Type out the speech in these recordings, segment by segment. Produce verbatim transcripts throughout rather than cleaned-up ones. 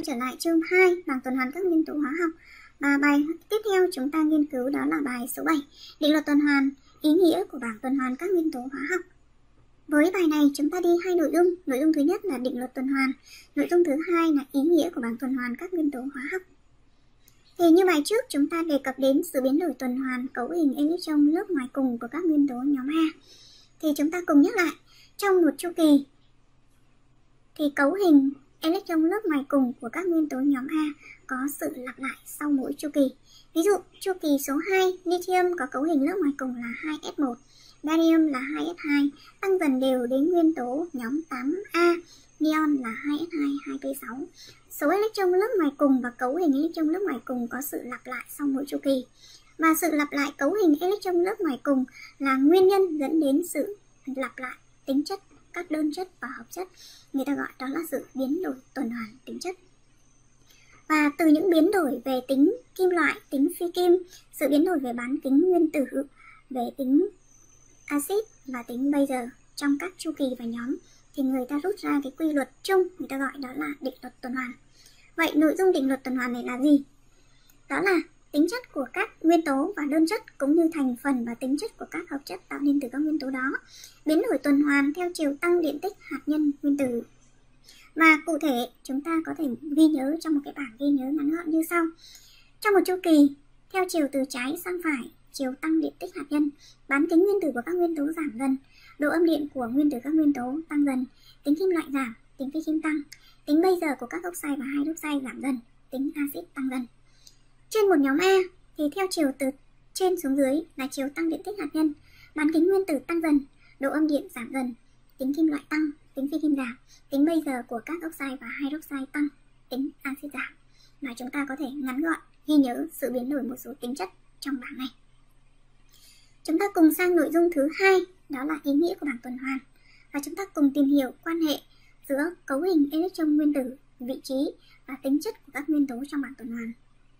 quay trở lại chương hai bảng tuần hoàn các nguyên tố hóa học. Và bài tiếp theo chúng ta nghiên cứu đó là bài số bảy, định luật tuần hoàn, ý nghĩa của bảng tuần hoàn các nguyên tố hóa học. Với bài này chúng ta đi hai nội dung. Nội dung thứ nhất là định luật tuần hoàn, nội dung thứ hai là ý nghĩa của bảng tuần hoàn các nguyên tố hóa học. Thì như bài trước chúng ta đề cập đến sự biến đổi tuần hoàn cấu hình electron lớp ngoài cùng của các nguyên tố nhóm A. Thì chúng ta cùng nhắc lại, trong một chu kỳ thì cấu hình electron lớp ngoài cùng của các nguyên tố nhóm A có sự lặp lại sau mỗi chu kỳ. Ví dụ, chu kỳ số hai, lithium có cấu hình lớp ngoài cùng là hai S một, barium là hai S hai, tăng dần đều đến nguyên tố nhóm tám A, neon là hai S hai, hai P sáu. Số electron lớp ngoài cùng và cấu hình electron lớp ngoài cùng có sự lặp lại sau mỗi chu kỳ. Và sự lặp lại cấu hình electron lớp ngoài cùng là nguyên nhân dẫn đến sự lặp lại tính chất các đơn chất và hợp chất. Người ta gọi đó là sự biến đổi tuần hoàn tính chất. Và từ những biến đổi về tính kim loại, tính phi kim, sự biến đổi về bán kính nguyên tử, về tính axit và tính Bayer trong các chu kỳ và nhóm, thì người ta rút ra cái quy luật chung, người ta gọi đó là định luật tuần hoàn. Vậy nội dung định luật tuần hoàn này là gì? Đó là tính chất của các nguyên tố và đơn chất cũng như thành phần và tính chất của các hợp chất tạo nên từ các nguyên tố đó biến đổi tuần hoàn theo chiều tăng điện tích hạt nhân nguyên tử. Và cụ thể chúng ta có thể ghi nhớ trong một cái bảng ghi nhớ ngắn gọn như sau. Trong một chu kỳ, theo chiều từ trái sang phải, chiều tăng điện tích hạt nhân, bán kính nguyên tử của các nguyên tố giảm dần, độ âm điện của nguyên tử các nguyên tố tăng dần, tính kim loại giảm, tính phi kim tăng, tính Bayer của các oxide và hydroxide giảm dần, tính axit tăng dần. Trên một nhóm A thì theo chiều từ trên xuống dưới là chiều tăng điện tích hạt nhân, bán kính nguyên tử tăng dần, độ âm điện giảm dần, tính kim loại tăng, tính phi kim giảm, tính Bayer của các oxide và hydroxide tăng, tính axit giảm. Mà chúng ta có thể ngắn gọn ghi nhớ sự biến đổi một số tính chất trong bảng này. Chúng ta cùng sang nội dung thứ hai, đó là ý nghĩa của bảng tuần hoàn. Và chúng ta cùng tìm hiểu quan hệ giữa cấu hình electron nguyên tử, vị trí và tính chất của các nguyên tố trong bảng tuần hoàn.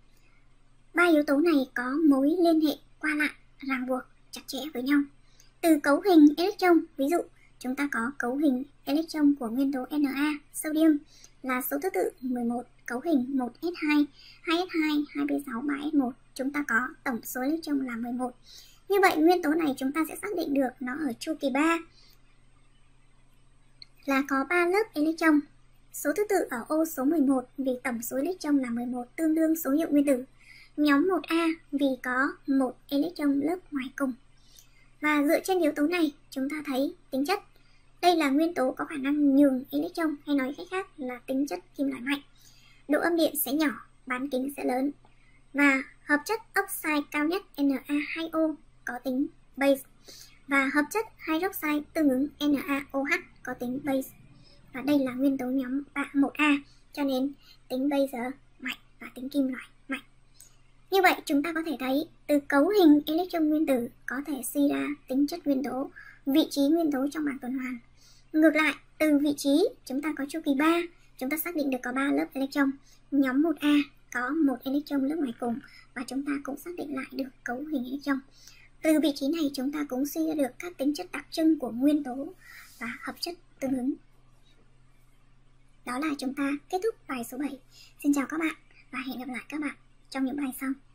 Ba yếu tố này có mối liên hệ qua lại, ràng buộc chặt chẽ với nhau. Từ cấu hình electron, ví dụ chúng ta có cấu hình electron của nguyên tố Na, sodium là số thứ tự mười một, cấu hình một S hai, hai S hai, hai P sáu, ba S một. Chúng ta có tổng số electron là mười một. Như vậy nguyên tố này chúng ta sẽ xác định được nó ở chu kỳ ba là có ba lớp electron. Số thứ tự ở ô số mười một vì tổng số electron là mười một tương đương số hiệu nguyên tử. Nhóm một A vì có một electron lớp ngoài cùng. Và dựa trên yếu tố này chúng ta thấy tính chất. Đây là nguyên tố có khả năng nhường electron, hay nói cách khác là tính chất kim loại mạnh. Độ âm điện sẽ nhỏ, bán kính sẽ lớn. Và hợp chất oxide cao nhất Na hai O có tính base. Và hợp chất hydroxide tương ứng NaOH có tính base. Và đây là nguyên tố nhóm một A, cho nên tính Bayer mạnh và tính kim loại mạnh. Như vậy chúng ta có thể thấy từ cấu hình electron nguyên tử có thể suy ra tính chất nguyên tố, vị trí nguyên tố trong bảng tuần hoàn. Ngược lại, từ vị trí chúng ta có chu kỳ ba, chúng ta xác định được có ba lớp electron. Nhóm một A có một electron lớp ngoài cùng và chúng ta cũng xác định lại được cấu hình electron. Từ vị trí này chúng ta cũng suy ra được các tính chất đặc trưng của nguyên tố và hợp chất tương ứng. Đó là chúng ta kết thúc bài số bảy. Xin chào các bạn và hẹn gặp lại các bạn trong những bài sau.